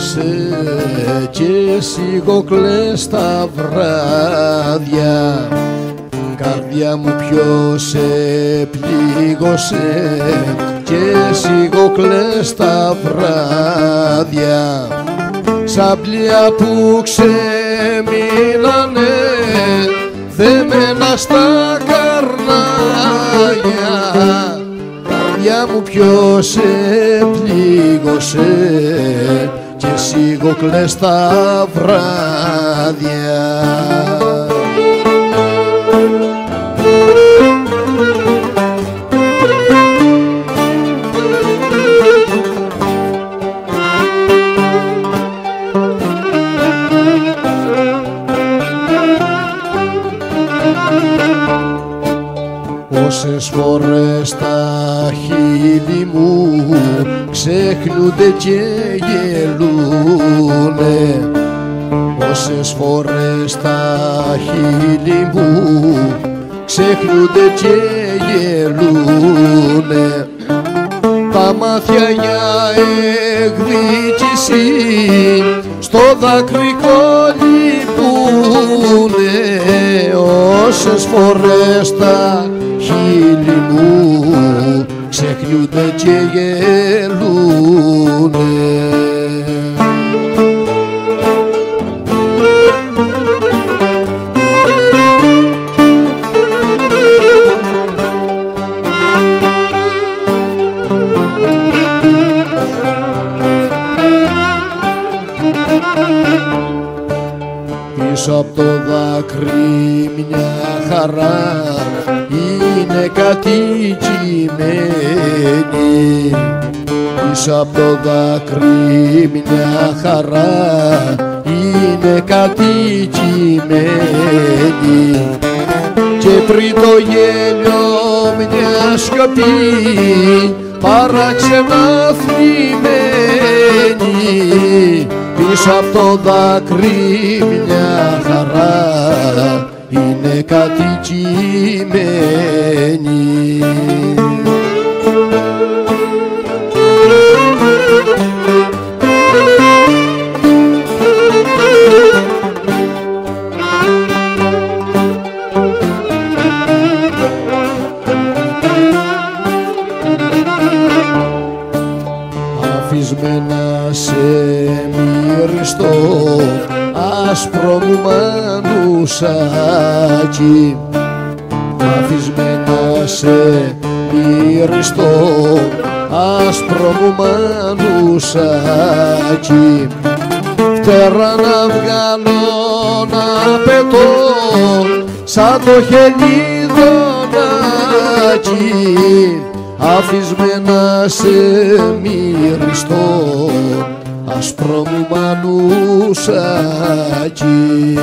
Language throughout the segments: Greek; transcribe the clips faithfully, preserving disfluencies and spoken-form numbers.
πλήγωσε και σιγοκλαις τα βράδια. Καρδιά μου ποιος σε πλήγωσε και σιγοκλαις τα βράδια. Σαν πλοία που ξεμείνανε θεμένα στα καρνάγια. Καρδιά μου ποιος σε πλήγωσε και σιγοκλαις τα βράδια. Πόσες φορές τα χείλη μου ξέχνονται και γελούνε. Πόσες φορές τα χείλη μου ξέχνονται και γελούνε. Τα μάτια για εκδίκηση στο δάκρυ κολυπούνε. Όσες φορές τα χείλη μου ξεχνιούνται και γελούνε. Πίσω απ' το δάκρυ μια χαρά είναι κατοικημένη. Πίσω απ' το δάκρυ μια χαρά είναι κατοικημένη. Και πριν το γέλιο μια σιωπή παράξενα θλιμμένη. Πίσω απ' το δάκρυ μια χαρά είναι κατοικημένη. Αφισμένα σε μυριστό άσπρο μου μανουσάκι. Αφισμένα σε μυριστό άσπρο μου μανουσάκι. Φτερά να βγάλω να πετώ σαν το χελιδονάκι. Αφισμένα σε μυριστό άσπρο μου μανουσάκι.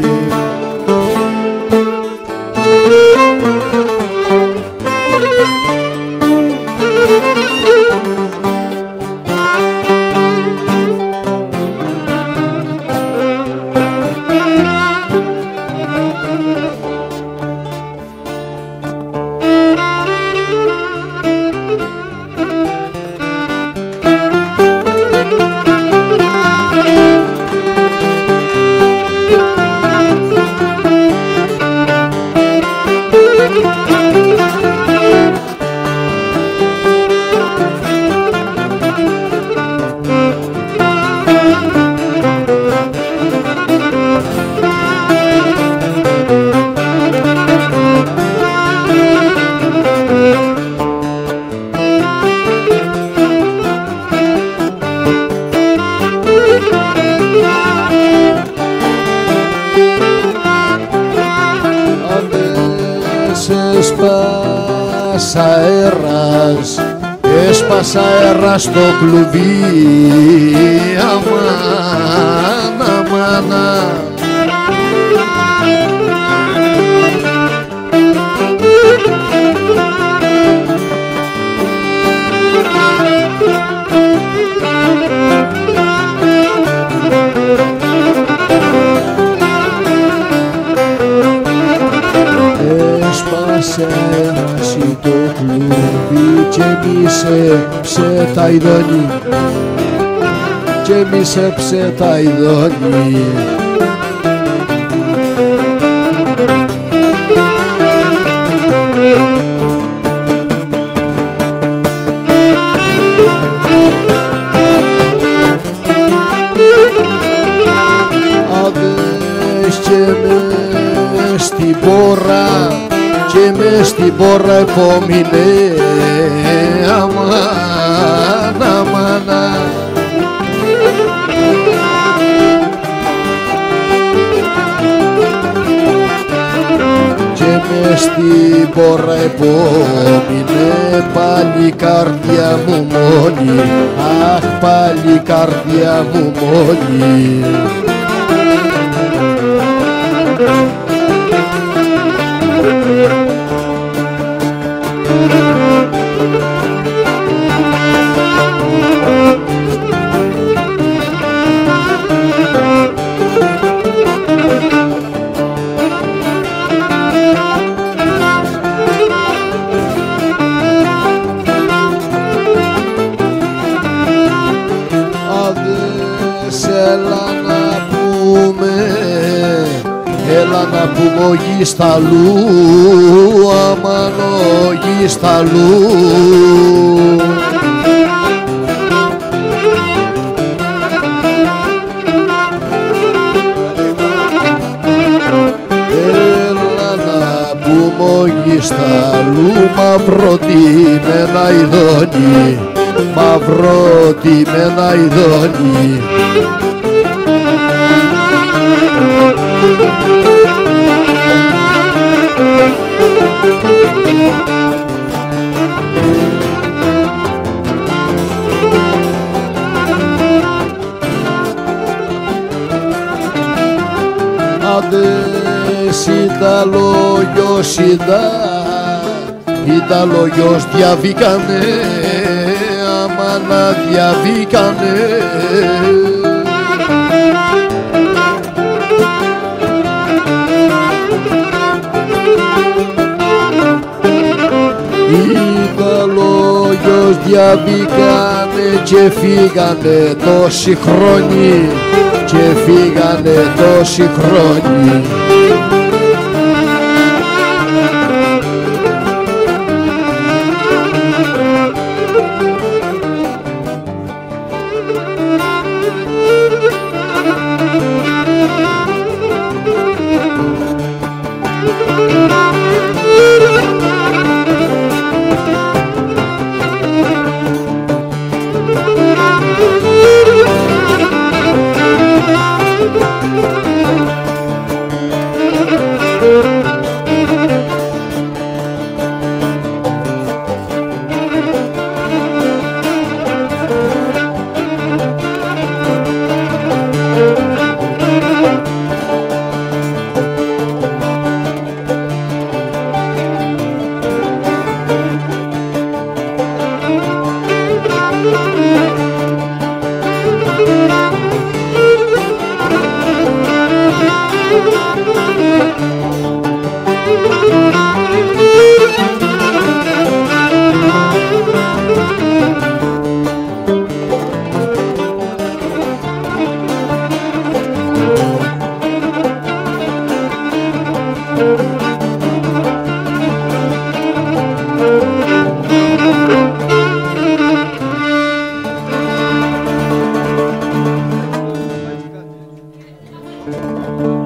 Έσπασα αέρας, έσπασα αέρας στο κλουβί. Αμάν, αμάν. Έσπασε αέραση το κλουβί και μη σε ψε τα ειδώνει και μισέψε τα ειδώνει. Αδες και μες στην πόρα και μες στην πόρα επόμεινε αμάν, αμάνα. Και μες στην πόρα επόμεινε πάλι η καρδιά μου μόνη, αχ πάλι η καρδιά μου μόνη. Έλα να πούμε, έλα να πούμε ο γης ταλού, αμάν ο γης ταλού. Έλα να πούμε ο γης ταλού, μαυροτημένα ειδώνει, μαυροτημένα ειδώνει. Αντες Ιταλόγιος Ιτά, Ιταλόγιος διαβήκανε, άμα να διαβήκανε. Ιταλόγιος διαβήκανε και φύγανε τόσοι χρόνοι, και φύγανε τόσοι χρόνοι. Thank you.